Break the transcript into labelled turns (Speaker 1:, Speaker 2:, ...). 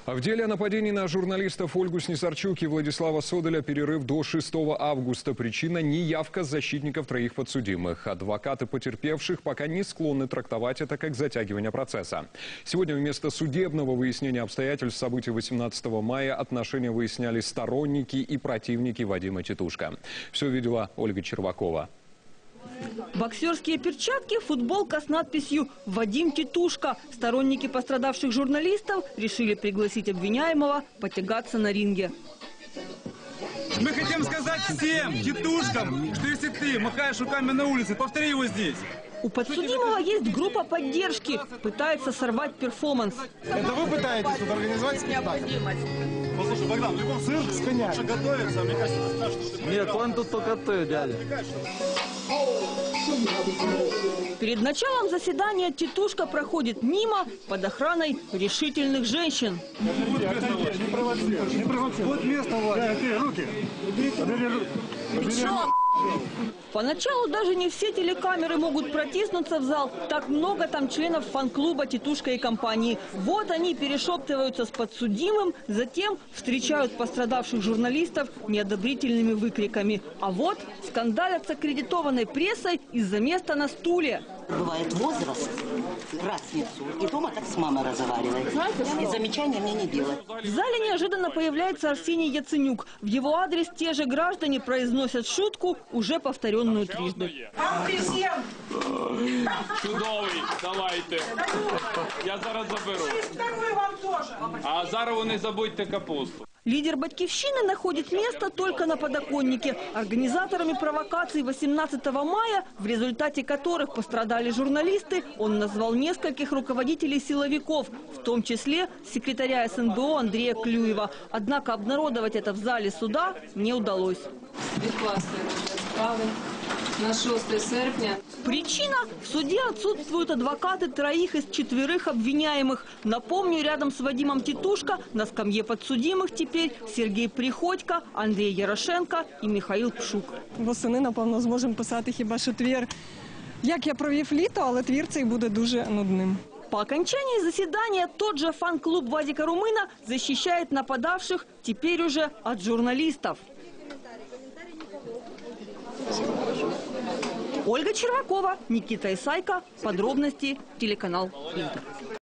Speaker 1: В деле о нападении на журналистов Ольгу Снисарчук и Владислава Соделя перерыв до 6 августа. Причина – неявка защитников троих подсудимых. Адвокаты потерпевших пока не склонны трактовать это как затягивание процесса. Сегодня вместо судебного выяснения обстоятельств событий 18 мая отношения выясняли сторонники и противники Вадима Титушко. Все видела Ольга Червакова.
Speaker 2: Боксерские перчатки, футболка с надписью «Вадим Титушко». Сторонники пострадавших журналистов решили пригласить обвиняемого потягаться на ринге.
Speaker 3: Мы хотим сказать всем титушкам, что если ты махаешь руками на улице, повтори его здесь.
Speaker 2: У подсудимого есть группа поддержки. Пытается сорвать перформанс.
Speaker 4: Это вы пытаетесь тут организовать спектакль?
Speaker 3: Послушай, Богдан, в любом цирке лучше готовиться, мне кажется, это страшно.
Speaker 5: Нет, он тут только ты, дядя.
Speaker 2: Перед началом заседания Титушко проходит мимо под охраной решительных женщин.
Speaker 4: Не провоцируй, не провоцируй. Вот место у вас. Руки.
Speaker 2: Поначалу даже не все телекамеры могут протиснуться в зал. Так много там членов фан-клуба «Титушко и компании». Вот они перешептываются с подсудимым, затем встречают пострадавших журналистов неодобрительными выкриками. А вот скандалят с аккредитованной прессой из-за места на стуле.
Speaker 6: Бывает возраст, раз в лицо, и дома так с мамой разговаривает. И замечания мне не делать.
Speaker 2: В зале неожиданно появляется Арсений Яценюк. В его адрес те же граждане произносят шутку, уже повторенную трижды.
Speaker 7: Чудовий, давайте. Я зараз заберу. А зараз ви не забудьте капусту.
Speaker 2: Лидер «Батькивщины» находит место только на подоконнике. Организаторами провокаций 18 мая, в результате которых пострадали журналисты, он назвал нескольких руководителей силовиков, в том числе секретаря СНБО Андрея Клюева. Однако обнародовать это в зале суда не удалось.
Speaker 8: На 6 серпня.
Speaker 2: Причина – в суде отсутствуют адвокаты троих из 4 обвиняемых. Напомню, рядом с Вадимом Титушко на скамье подсудимых теперь Сергей Приходько, Андрей Ярошенко и Михаил Пшук.
Speaker 9: Восени, напевно, зможемо писати хіба що твір. Як я провів літо, але твір цей буде дуже нудним.
Speaker 2: По окончании заседания тот же фан-клуб Вадика Румына защищает нападавших теперь уже от журналистов. Ольга Червакова, Никита Исайко. Подробности телеканал «Интер».